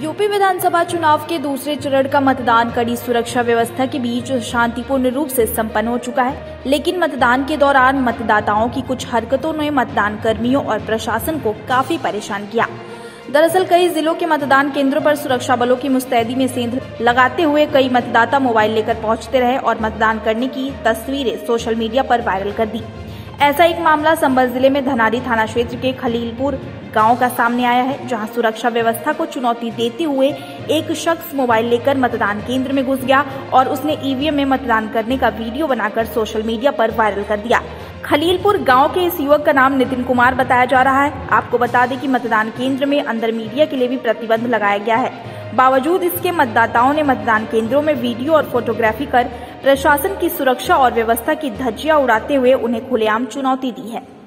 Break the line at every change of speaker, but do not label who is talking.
UP विधानसभा चुनाव के दूसरे चरण का मतदान कड़ी सुरक्षा व्यवस्था के बीच शांतिपूर्ण रूप से संपन्न हो चुका है, लेकिन मतदान के दौरान मतदाताओं की कुछ हरकतों ने मतदान कर्मियों और प्रशासन को काफी परेशान किया। दरअसल कई जिलों के मतदान केंद्रों पर सुरक्षा बलों की मुस्तैदी में सेंध लगाते हुए कई मतदाता मोबाइल लेकर पहुंचते रहे और मतदान करने की तस्वीरें सोशल मीडिया पर वायरल कर दी। ऐसा एक मामला संभल जिले में धनारी थाना क्षेत्र के खलीलपुर गांव का सामने आया है, जहां सुरक्षा व्यवस्था को चुनौती देते हुए एक शख्स मोबाइल लेकर मतदान केंद्र में घुस गया और उसने ईवीएम में मतदान करने का वीडियो बनाकर सोशल मीडिया पर वायरल कर दिया। खलीलपुर गांव के इस युवक का नाम नितिन कुमार बताया जा रहा है। आपको बता दें कि मतदान केंद्र में अंदर मीडिया के लिए भी प्रतिबंध लगाया गया है। बावजूद इसके मतदाताओं ने मतदान केंद्रों में वीडियो और फोटोग्राफी कर प्रशासन की सुरक्षा और व्यवस्था की धज्जियां उड़ाते हुए उन्हें खुलेआम चुनौती दी है।